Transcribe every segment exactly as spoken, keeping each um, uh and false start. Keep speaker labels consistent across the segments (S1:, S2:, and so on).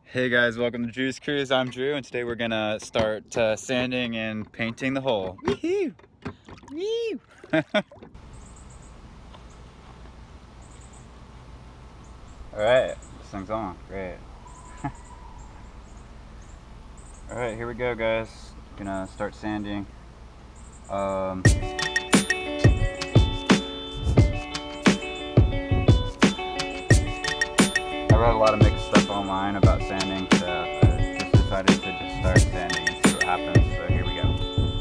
S1: Hey guys, welcome to Drew's Cruise. I'm Drew, and today we're gonna start uh, sanding and painting the hull. Woohoo! Woo! Alright, this thing's on. Great. Alright, here we go, guys. Gonna start sanding. Um, I read a lot of mixed stuff online about sanding, so I just decided to just start sanding and see what happens. So here we go.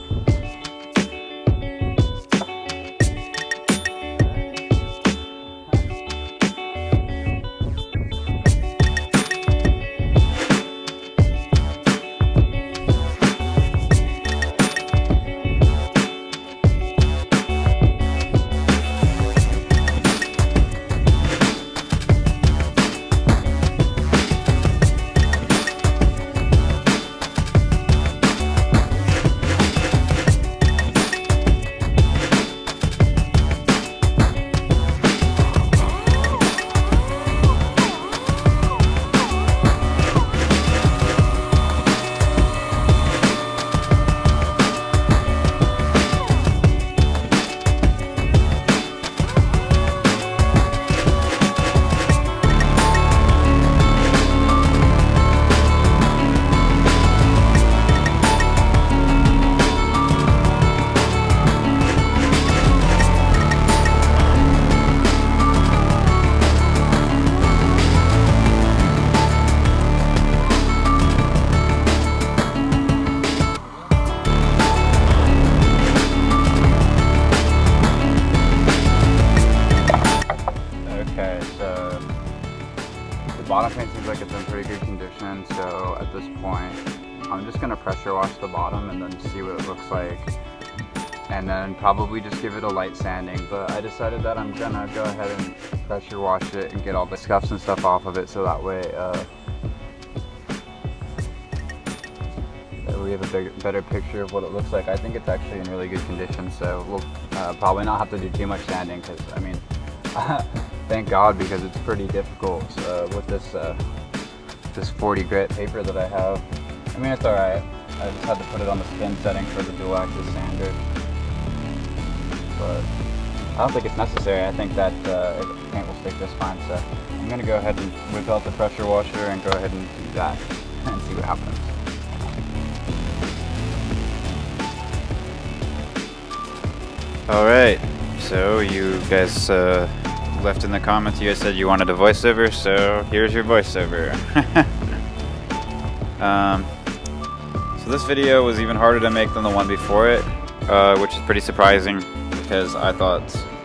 S1: Bottom paint seems like it's in pretty good condition, so at this point I'm just going to pressure wash the bottom and then see what it looks like, and then probably just give it a light sanding. But I decided that I'm going to go ahead and pressure wash it and get all the scuffs and stuff off of it, so that way uh, that we have a big, better picture of what it looks like. I think it's actually in really good condition, so we'll uh, probably not have to do too much sanding, because I mean thank God, because it's pretty difficult uh, with this uh, this forty grit paper that I have. I mean, it's alright. I just had to put it on the spin setting for the dual axis sander. But I don't think it's necessary. I think that uh, the paint will stick just fine. So I'm going to go ahead and whip out the pressure washer and go ahead and do that and see what happens. Alright, so you guys uh, left in the comments, you guys said you wanted a voiceover, so here's your voiceover. um, so this video was even harder to make than the one before it, uh, which is pretty surprising, because I thought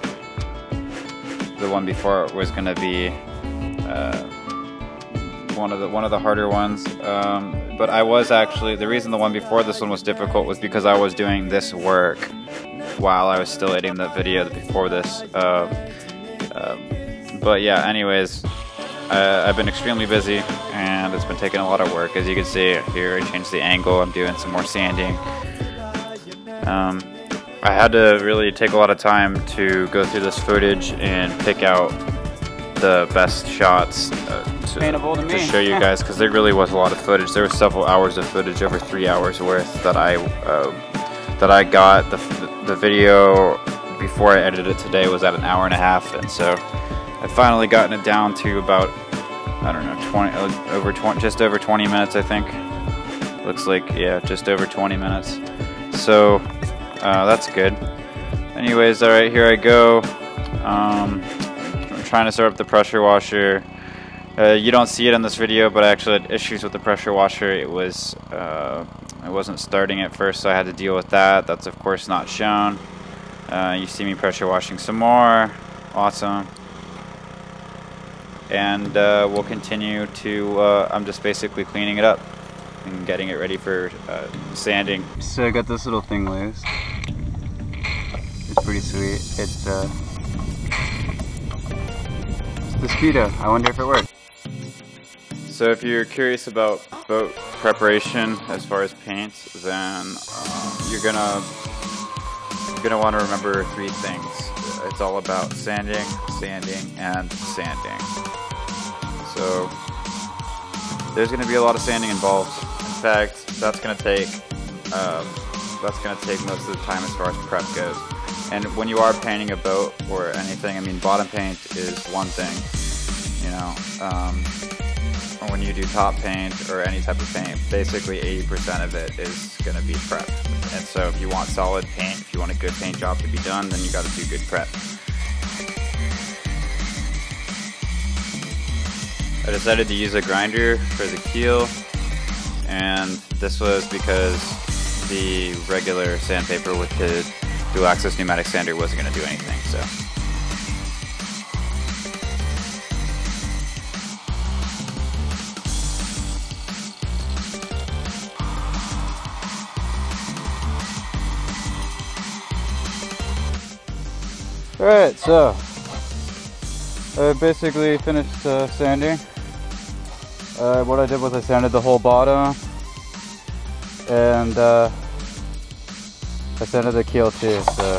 S1: the one before it was going to be uh, one of the one of the harder ones. Um, but I was actually, the reason the one before this one was difficult was because I was doing this work while I was still editing the video before this. Uh, Um, but yeah, anyways, uh, I've been extremely busy, and it's been taking a lot of work. As you can see here, I changed the angle, I'm doing some more sanding. Um, I had to really take a lot of time to go through this footage and pick out the best shots uh, to, to, to show you guys, because there really was a lot of footage. There were several hours of footage, over three hours worth, that I, uh, that I got. The, the video before I edited it today was at an hour and a half, and so I've finally gotten it down to about, I don't know, twenty, over twenty, just over twenty minutes, I think. Looks like, yeah, just over twenty minutes. So uh, that's good. Anyways, all right, here I go. Um, I'm trying to start up the pressure washer. Uh, you don't see it in this video, but I actually had issues with the pressure washer. It was, uh, I wasn't starting at first, so I had to deal with that. That's of course not shown. Uh, you see me pressure washing some more. Awesome. And uh, we'll continue to, uh, I'm just basically cleaning it up and getting it ready for uh, sanding. So I got this little thing loose. It's pretty sweet. It's, uh, it's the Speedo. I wonder if it works. So if you're curious about boat preparation as far as paint, then um, you're gonna You're going to want to remember three things. It's all about sanding, sanding, and sanding. So there's going to be a lot of sanding involved. In fact, that's going to take um, that's going to take most of the time as far as prep goes. And when you are painting a boat or anything, I mean, bottom paint is one thing, you know. Um, or when you do top paint or any type of paint, basically eighty percent of it is going to be prep. And so if you want solid paint, if you want a good paint job to be done, then you got to do good prep. I decided to use a grinder for the keel, and this was because the regular sandpaper with the dual axis pneumatic sander wasn't going to do anything. So.
S2: Alright, so I basically finished uh, sanding. Uh, what I did was I sanded the whole bottom, and uh, I sanded the keel too. So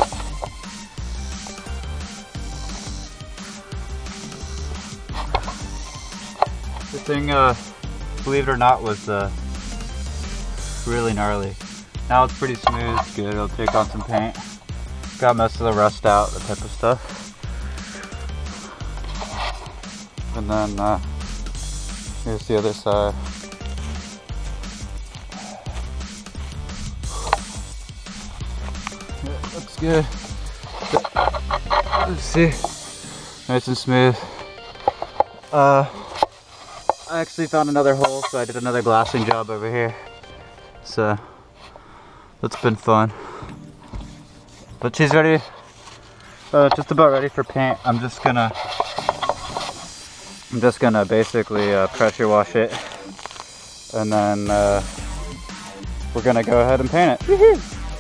S2: the thing, uh, believe it or not, was uh, really gnarly. Now it's pretty smooth, good. It'll take on some paint. Got most of the rust out, that type of stuff. And then uh, here's the other side. Yeah, looks good. Let's see. Nice and smooth. Uh, I actually found another hole, so I did another glassing job over here. So that's been fun. But she's ready, uh, just about ready for paint. I'm just gonna, I'm just gonna basically uh, pressure wash it, and then uh, we're gonna go ahead and paint it. Woo-hoo!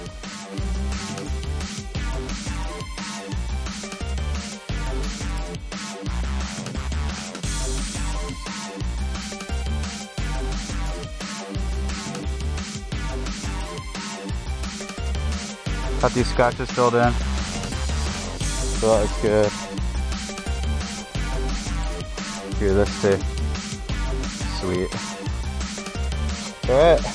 S2: Got these scratches filled in, so that looks good. Do this too. Sweet. Alright.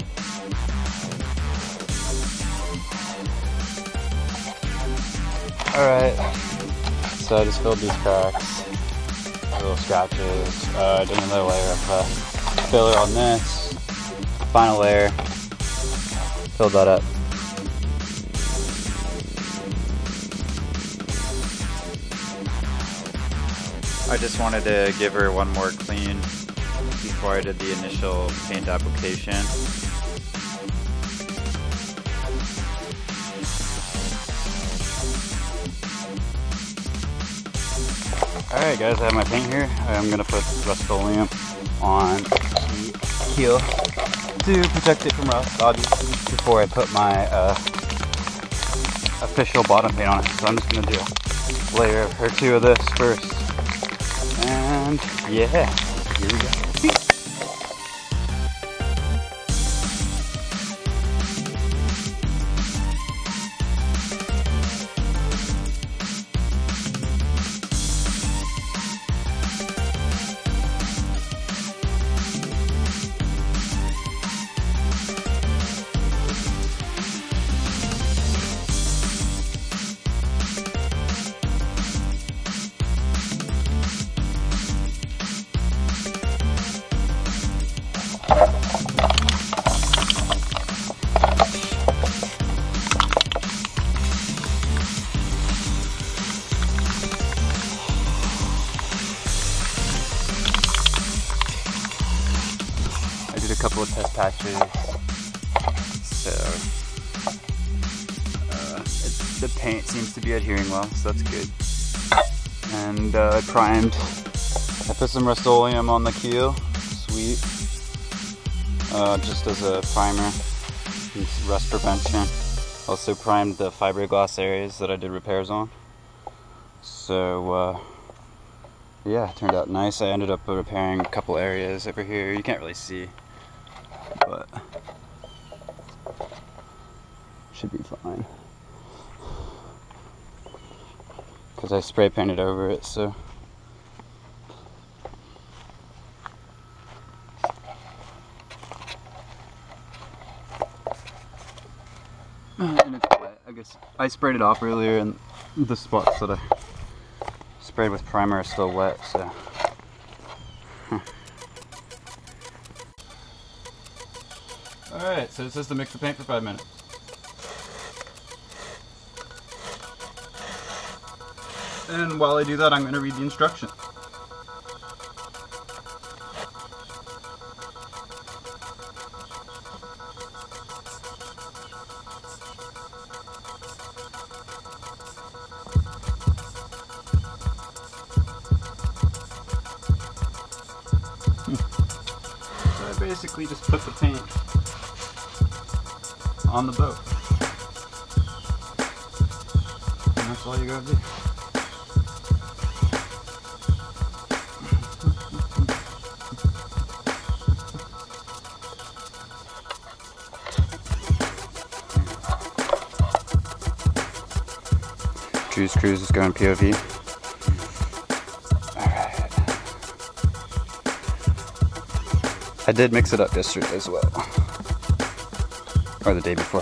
S2: Alright. So I just filled these cracks, little scratches. Uh, doing another layer of uh, filler on this. Final layer. Filled that up.
S1: I just wanted to give her one more clean before I did the initial paint application.
S2: Alright guys, I have my paint here. I'm going to put Rust-Oleum on the keel to protect it from rust, obviously, before I put my uh, official bottom paint on it. So I'm just going to do a layer or two of this first. And yeah, here we go. A couple of test patches, so uh, it, the paint seems to be adhering well, so that's good. And uh, I primed, I put some Rust-Oleum on the keel, sweet, uh, just as a primer, rust prevention. Also primed the fiberglass areas that I did repairs on. So uh, yeah, it turned out nice. I ended up repairing a couple areas over here. You can't really see, but should be fine because I spray painted over it. So And it's wet. I guess I sprayed it off earlier, and the spots that I sprayed with primer are still wet, so. Huh. Alright, so it says to mix the paint for five minutes. And while I do that, I'm going to read the instructions. So I basically just put the paint on the boat. And that's all you gotta do. Drew's Cruise is going P O V. Alright. I did mix it up yesterday as well. Or the day before.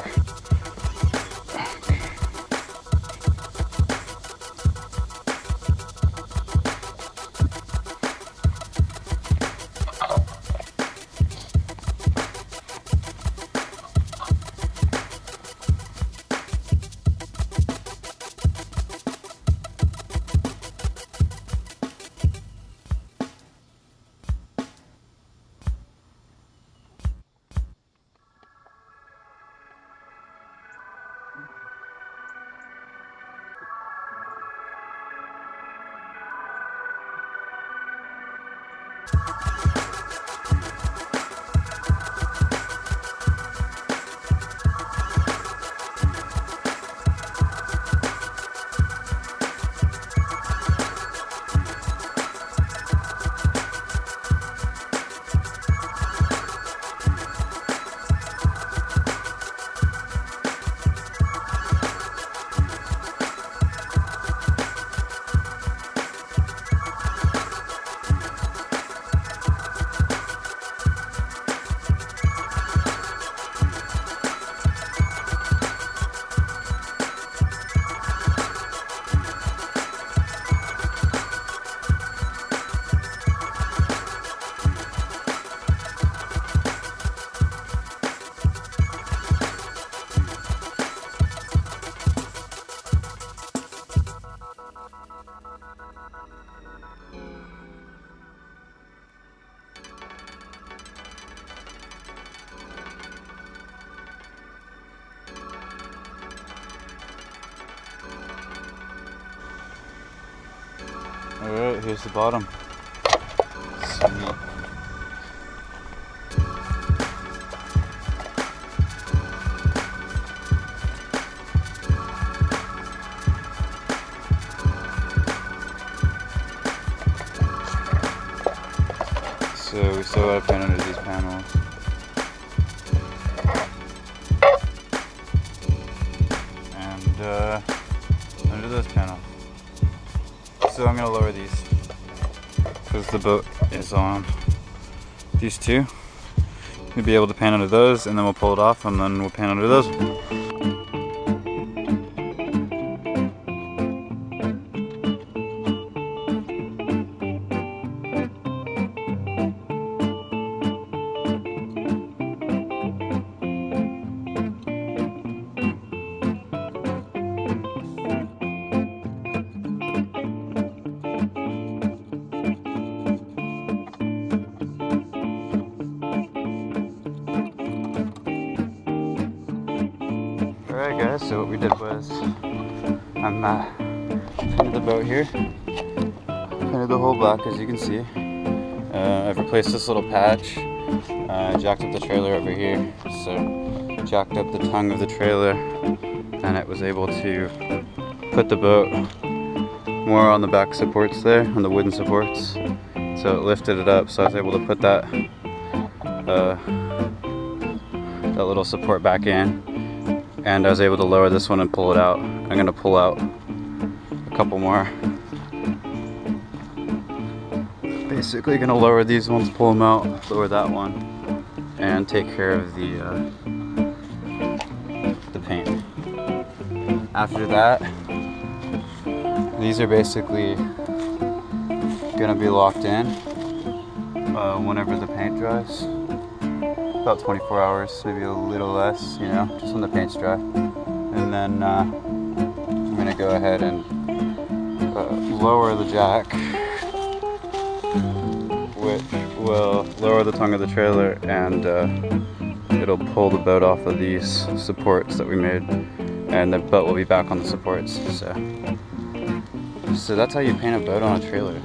S2: Alright, here's the bottom. Sweet. So we still have paint under these panels. And uh, under those panels. So I'm going to lower these because the boat is on these two. We'll be able to paint under those, and then we'll pull it off, and then we'll paint under those. Alright guys, so what we did was, I'm uh, painted the boat here, painted the whole black as you can see. Uh, I've replaced this little patch, uh, jacked up the trailer over here, so jacked up the tongue of the trailer, and it was able to put the boat more on the back supports there, on the wooden supports, so it lifted it up, so I was able to put that, uh, that little support back in. And I was able to lower this one and pull it out. I'm going to pull out a couple more. Basically going to lower these ones, pull them out, lower that one, and take care of the, uh, the paint. after that, these are basically gonna be locked in uh, whenever the paint dries. About twenty-four hours, maybe a little less, you know, just when the paint's dry. And then uh, I'm gonna go ahead and uh, lower the jack, which will lower the tongue of the trailer, and uh, it'll pull the boat off of these supports that we made, and the boat will be back on the supports. So, so that's how you paint a boat on a trailer.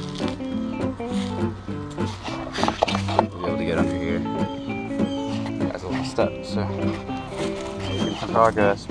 S2: We'll be able to get under here. That's a little step, so making some progress.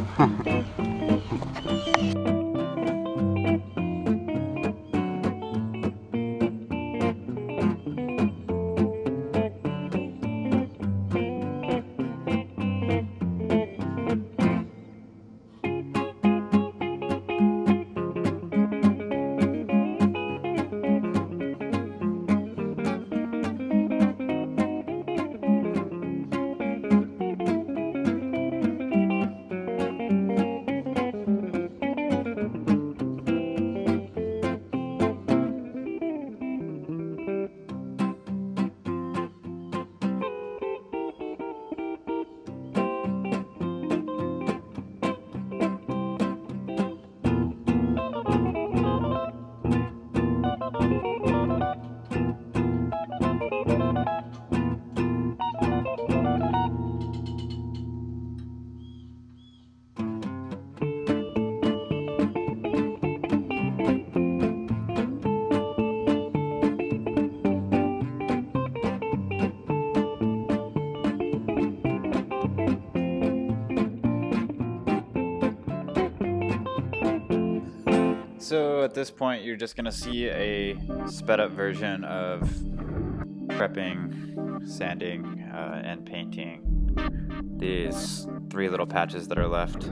S1: So at this point, you're just gonna see a sped up version of prepping, sanding, uh, and painting these three little patches that are left.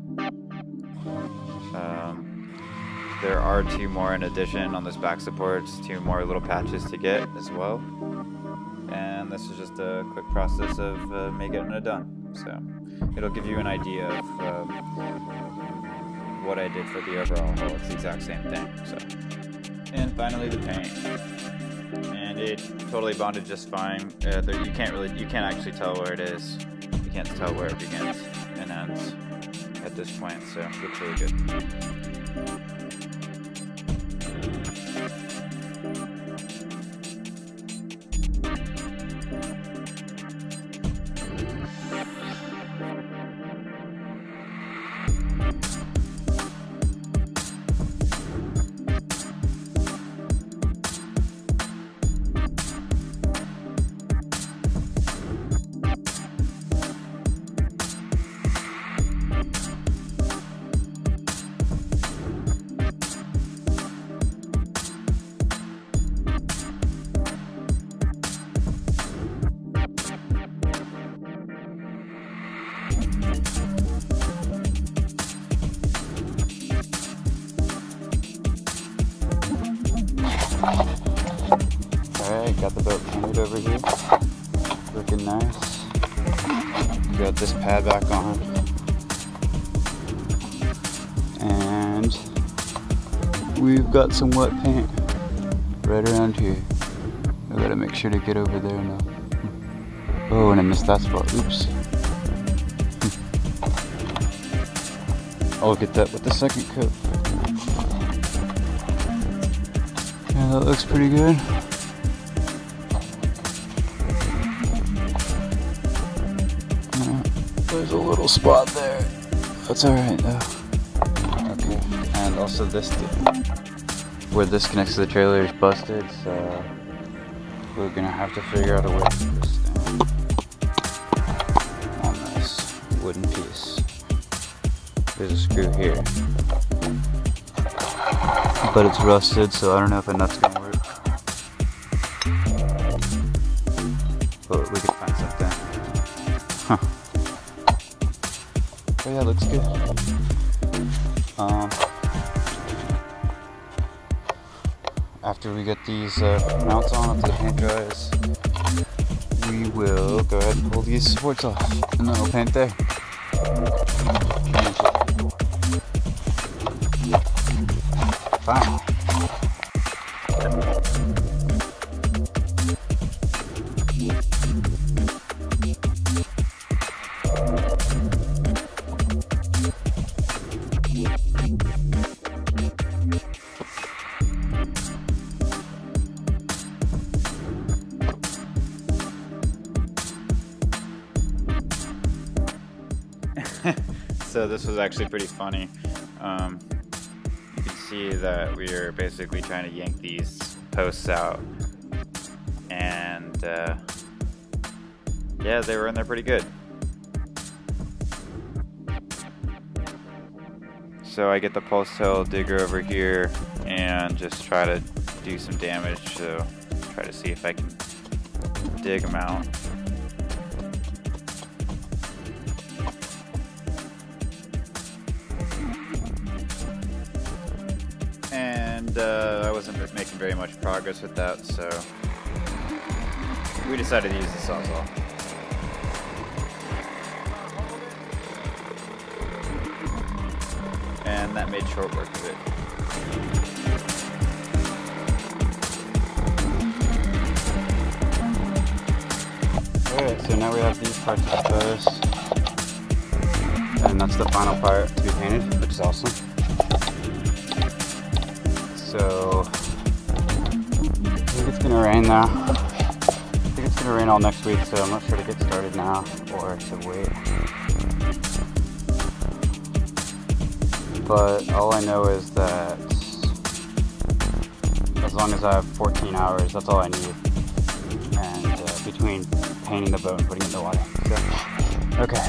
S1: Um, there are two more in addition on this back supports, two more little patches to get as well. And this is just a quick process of uh, me getting it done. So it'll give you an idea of uh, what I did for the overall hull. It's the exact same thing. So, and finally the paint, and it totally bonded just fine. Uh, there, you can't really, you can't actually tell where it is. You can't tell where it begins and ends at this point. So it looks really good. Alright, got the boat painted over here. Looking nice. Got this pad back on. And we've got some wet paint right around here. I gotta make sure to get over there now. Oh, and I missed that spot. Oops. I'll get that with the second coat. Yeah, that looks pretty good. Uh, there's a little spot there. That's alright though. Okay, and also this, where this connects to the trailer is busted, so we're gonna have to figure out a way to put this down on this wooden piece. There's a screw here, but it's rusted, so I don't know if a nut's gonna work. But we could find something. Huh. Oh yeah, looks good. Um, after we get these uh, mounts on after the paint dries, we will go ahead and pull these supports off, and then we'll paint there.
S2: Finally.
S1: So this was actually pretty funny. Um, you can see that we are basically trying to yank these posts out, and uh, yeah, they were in there pretty good. So I get the post hole digger over here and just try to do some damage. So try to see if I can dig them out. And uh, I wasn't making very much progress with that, so we decided to use the sawzall. And that made short work of it.
S2: Alright, so now we have these parts of the post, and that's the final part to be painted, which is awesome. So, I think it's gonna rain now. I think it's gonna rain all next week, so I'm not sure to get started now or to wait. But all I know is that as long as I have fourteen hours, that's all I need. And uh, between painting the boat and putting it in the water. So, okay.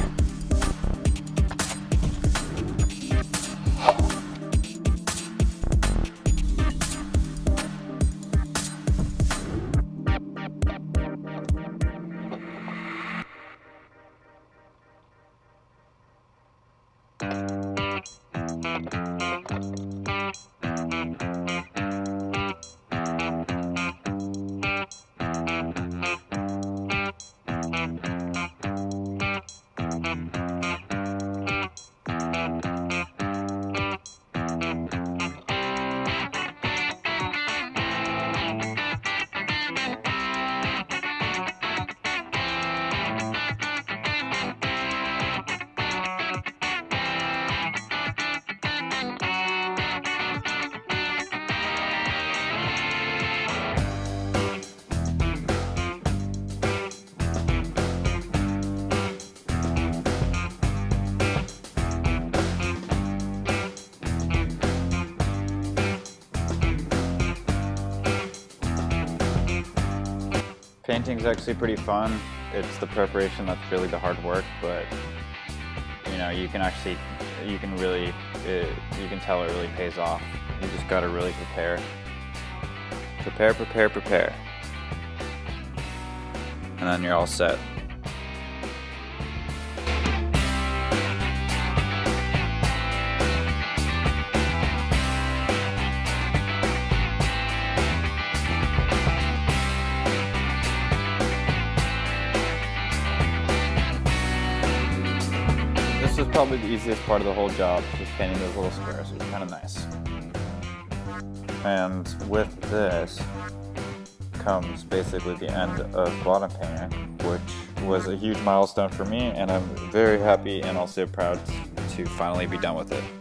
S1: Painting's actually pretty fun. It's the preparation that's really the hard work, but you know, you can actually, you can really, it, you can tell it really pays off. You just gotta really prepare. Prepare, prepare, prepare. And then you're all set. This was probably the easiest part of the whole job, just painting those little squares. It was kind of nice. And with this comes basically the end of bottom painting, which was a huge milestone for me, and I'm very happy and also proud to finally be done with it.